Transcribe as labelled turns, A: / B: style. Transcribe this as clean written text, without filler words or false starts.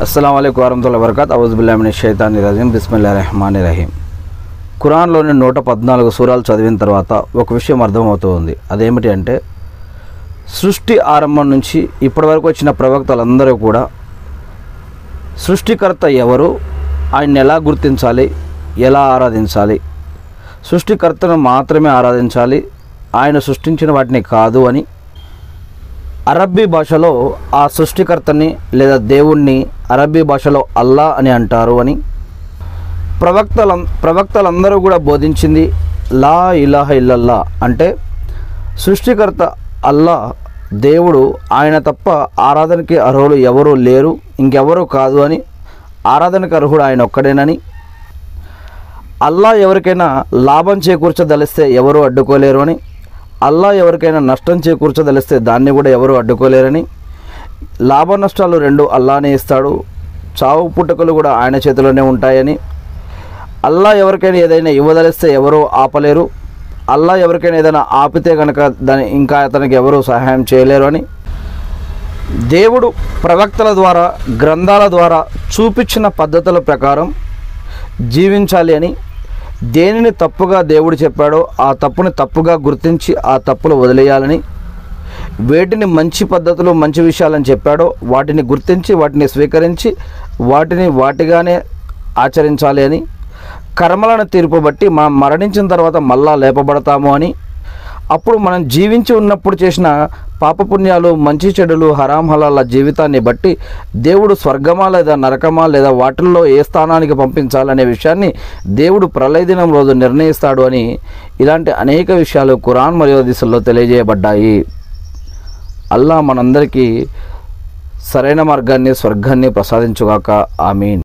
A: అస్సలాము అలైకుం వరహ్మతుల్లాహి వబరకాతుహు అవుజు బిల్లాహి మినష్ షైతానిర్ రజీం బిస్మిల్లాహిర్ రహ్మానిర్ రహీం. ఖురాన్లోని 114 సూరాలు చదివిన తర్వాత ఒక విషయం అర్థమవుతుంది. అదేమిటి అంటే, సృష్టి ఆరంభం నుంచి ఇప్పటి వరకు వచ్చిన ప్రవక్తలందరూ కూడా సృష్టికర్త ఎవరు, ఆయన్ని ఎలా గుర్తించాలి, ఎలా ఆరాధించాలి, సృష్టికర్తను మాత్రమే ఆరాధించాలి, ఆయన సృష్టించిన వాటిని కాదు అని అరబ్బీ భాషలో ఆ సృష్టికర్తని లేదా దేవుణ్ణి అరబ్బీ భాషలో అల్లా అని అంటారు అని ప్రవక్తలందరూ కూడా బోధించింది. లా ఇలాహ ఇల్లల్లా అంటే సృష్టికర్త అల్లా దేవుడు, ఆయన తప్ప ఆరాధనకి అర్హులు ఎవరూ లేరు, ఇంకెవరూ కాదు అని, ఆరాధనకు అర్హుడు ఆయన ఒక్కడేనని, అల్లా ఎవరికైనా లాభం చేకూర్చదలిస్తే ఎవరూ అడ్డుకోలేరు అని, అల్లా ఎవరికైనా నష్టం చేకూర్చదలిస్తే దాన్ని కూడా ఎవరు అడ్డుకోలేరని, లాభ నష్టాలు రెండు అల్లానే ఇస్తాడు, చావు పుట్టుకలు కూడా ఆయన చేతిలోనే ఉంటాయని, అల్లా ఎవరికైనా ఏదైనా ఇవ్వదలిస్తే ఎవరూ ఆపలేరు, అల్లా ఎవరికైనా ఏదైనా ఆపితే కనుక దాన్ని ఇంకా అతనికి ఎవరూ సహాయం చేయలేరు అని, దేవుడు ప్రవక్తల ద్వారా గ్రంథాల ద్వారా చూపించిన పద్ధతుల ప్రకారం జీవించాలి అని, దేనిని తప్పుగా దేవుడు చెప్పాడో ఆ తప్పుని తప్పుగా గుర్తించి ఆ తప్పులు వదిలేయాలని, వేటిని మంచి పద్ధతులు మంచి విషయాలని చెప్పాడో వాటిని గుర్తించి వాటిని స్వీకరించి వాటిని వాటిగానే ఆచరించాలి అని, కర్మలను తీర్పు బట్టి మనం మరణించిన తర్వాత మళ్ళా లేపబడతాము అని, అప్పుడు మనం జీవించి ఉన్నప్పుడు చేసిన పాపపుణ్యాలు మంచి చెడులు హరాం హలాల జీవితాన్ని బట్టి దేవుడు స్వర్గమా లేదా నరకమా లేదా వాటిల్లో ఏ స్థానానికి పంపించాలనే విషయాన్ని దేవుడు ప్రళయ దినం రోజు నిర్ణయిస్తాడు అని, ఇలాంటి అనేక విషయాలు ఖురాన్ మరియు హదీసుల్లో తెలియజేయబడ్డాయి. అల్లా మనందరికీ సరైన మార్గాన్ని స్వర్గాన్ని ప్రసాదించుగాక. ఆమీన్.